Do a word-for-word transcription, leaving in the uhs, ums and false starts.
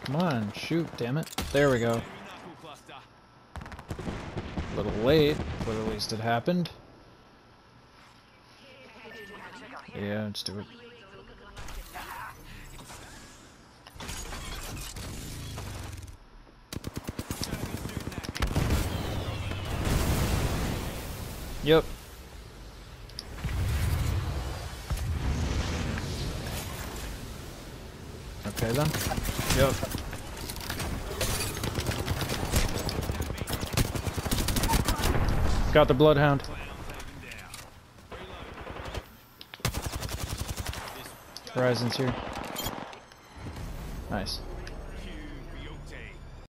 Come on, shoot, damn it. There we go. A little late, but at least it happened. Yeah, let's do it. Yep. Okay then. Yep. Got the Bloodhound. Horizon's here. Nice.